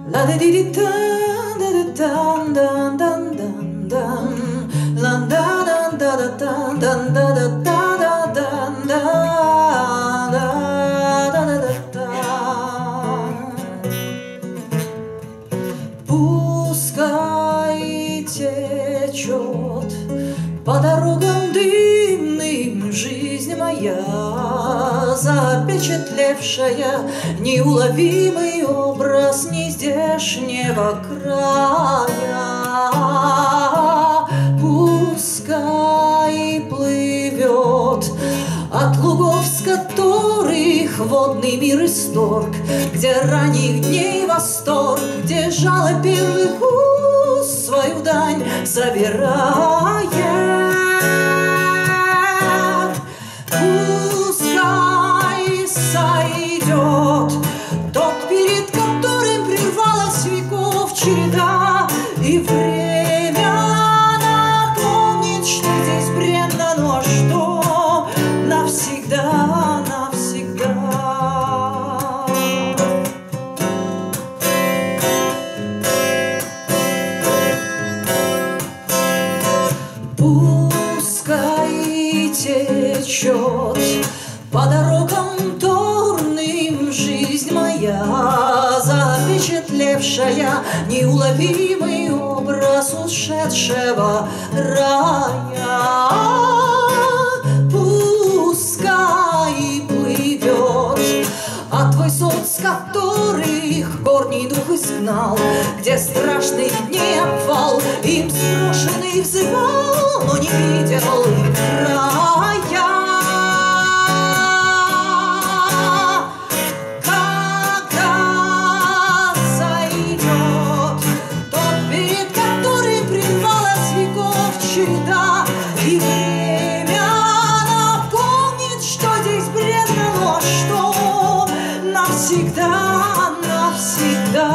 La da di di dan da da dan dan dan dan la da dan da da dan dan da da da dan da da da da. Пускай течет по дорогам дымным жизнь моя, запечатлевшая неуловимый образ нездешнего края. Пускай плывет от лугов, с которых водный мир исторг, где ранних дней восторг, где жало первых уст свою дань забирает. Пускай сойдет тот, перед которым прервалась веков череда, и время напомнит, что здесь бренно, ну а что навсегда, навсегда. Пускай течет по дорогам торным жизнь моя, запечатлевшая неуловимый образ ушедшего рая. Пускай плывет от высот, с которых горний дух изгнал, где страшных дней обвал им сброшенный взывал, но не видел их края. Когда зайдет тот, перед которым прервалась веков череда, и время напомнит, что здесь бренно, но что навсегда, навсегда.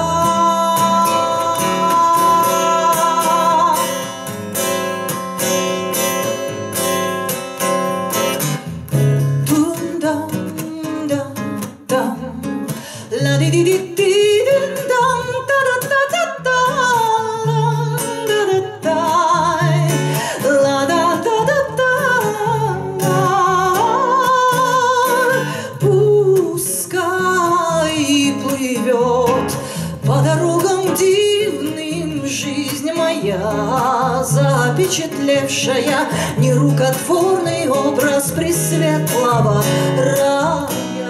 La di di di di dum da da da da da da la da da da da. Пускай плывет по дорогам дивным жизнь моя, запечатлевшая нерукотворный образ пресветлого рая.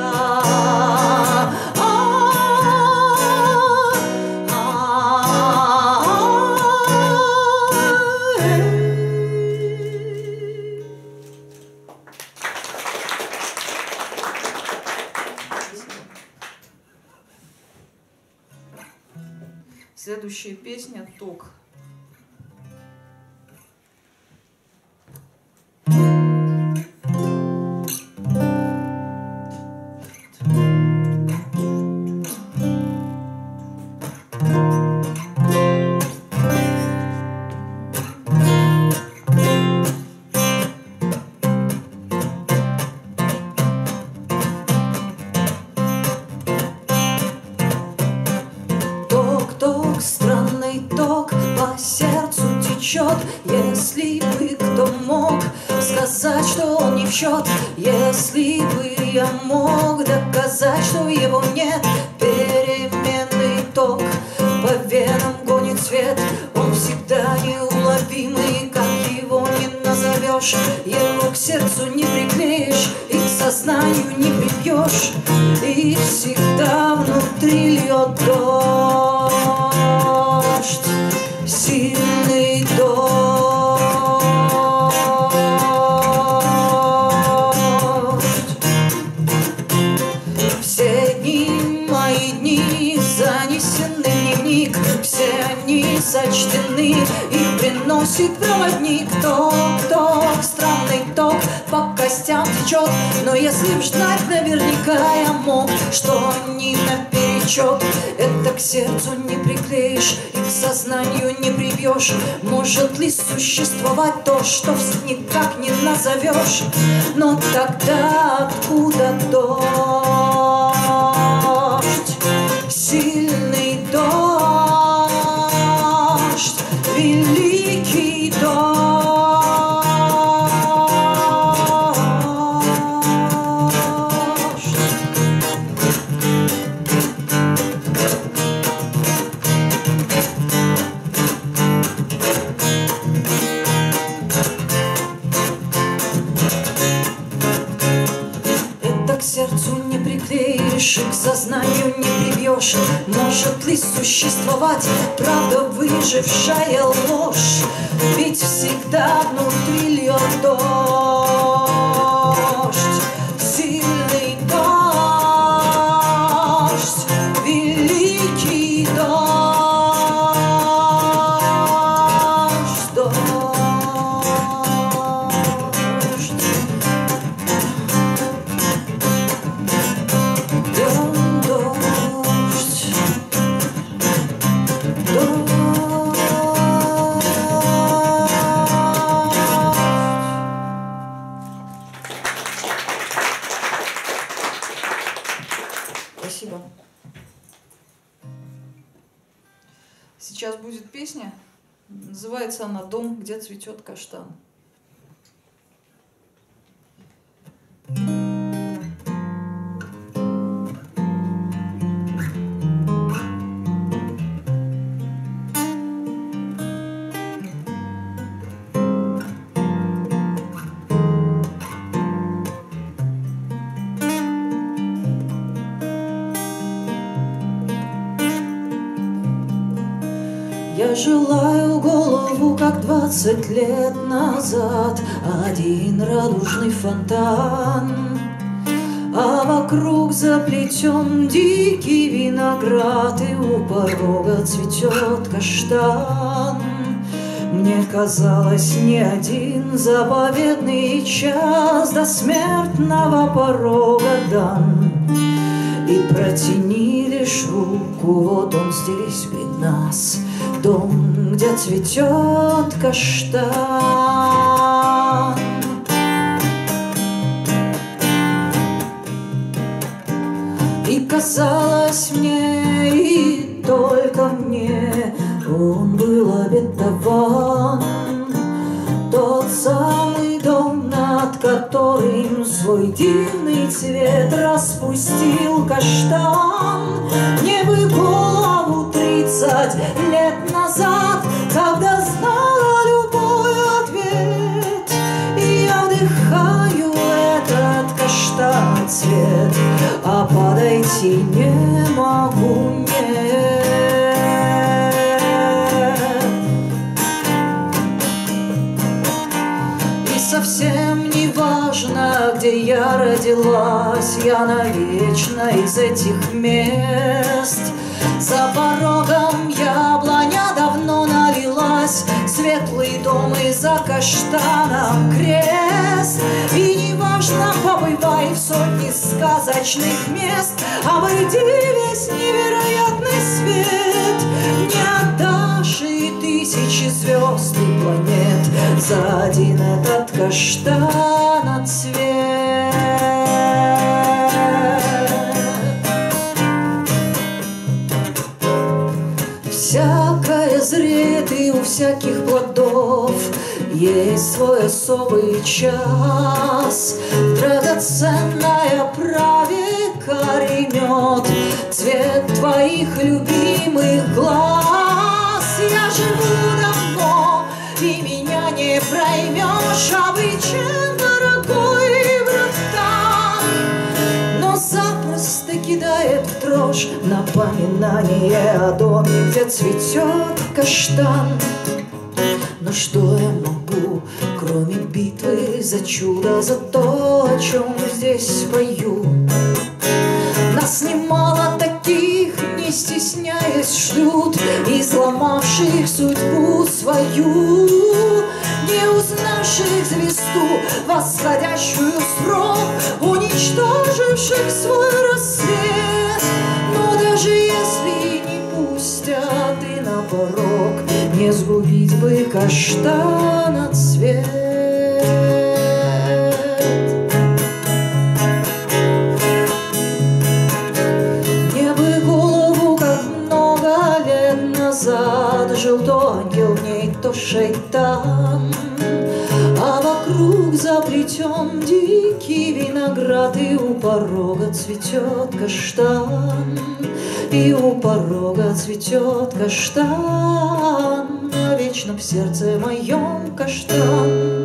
Следующая песня «Ток». Странный ток по сердцу течет. Если бы кто мог сказать, что он не в счет, если бы я мог доказать, что его нет. Переменный ток по венам гонит свет, он всегда неуловимый, как его не назовешь. Его к сердцу не приклеишь и к сознанию не прибьешь, и всегда внутри льет дождь, сильный дождь. Все дни мои дни занесены в дневник, все они сочтены, их приносит проводник. Ток, странный ток по костям течет, но если б знать наверняка я мог, что они наперечет, это к сердцу не приклеишь и к сознанию не прибьешь. Может ли существовать то, что никак не назовешь? Но тогда откуда дождь, сильный дождь? может ли существовать правда выжившая ложь? Ведь всегда внутри льет дождь, сильный дождь, великий дождь, Спасибо. Сейчас будет песня. Называется она «Дом, где цветет каштан». Я желаю голову, как 20 лет назад, один радужный фонтан, а вокруг заплетен дикий виноград, и у порога цветет каштан. Мне казалось, не один заповедный час до смертного порога дан. И протяни лишь руку, вот он здесь перед нас, дом, где цветет каштан. И казалось мне, и только мне, он был обетован, тот самый дом, над которым свой дивный цвет распустил каштан. Мне бы голову 30 лет назад, когда знала любой ответ, и я вдыхаю этот каштан цвет, а подойти не могу, нет. И совсем не важно, где я родилась, я навечно из этих мест. За порогом яблоня давно налилась, светлый дом и за каштаном крест. И не важно, побывай в сотне сказочных мест, обойди весь невероятный свет, не отдашь и тысячи звезд и планет за один этот каштаноцвет. Всякое зреет, и у всяких плодов есть свой особый час. Драгоценная праве карий мед, цвет твоих любимых глаз. Я живу давно, и меня не проймешь обычаем, дорогой братан, но запросто кидает в дрожь напоминание о доме, где цветет каштан. Но что я могу, кроме битвы за чудо, за то, о чем здесь пою? Нас немало таких, не стесняясь, шлют, изломавших судьбу свою, не узнавших звезду, восходящую срок, уничтоживших свой рассвет. Но даже если не пустят и на порог, не сгубить бы каштаноцвет. Мне бы голову, как много лет назад, жил то ангел, в ней то шайтан, а вокруг заплетен дикий виноград, и у порога цветет каштан, и у порога цветет каштан, а вечно в сердце моем каштан.